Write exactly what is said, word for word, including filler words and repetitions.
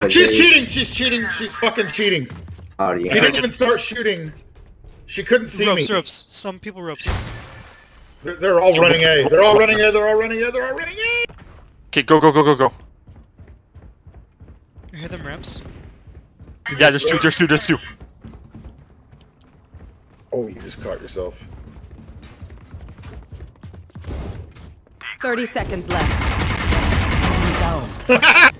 She's cheating! She's cheating! She's fucking cheating! Oh, yeah. She didn't even start shooting. She couldn't see ropes, me. Ropes, Some people ropes. They're, they're all running A. They're all running A. They're all running A. They're all running A. Okay, go, go, go, go, go. You hear them ramps? Yeah, there's two, there's two, there's two. Oh, you just caught yourself. Thirty seconds left.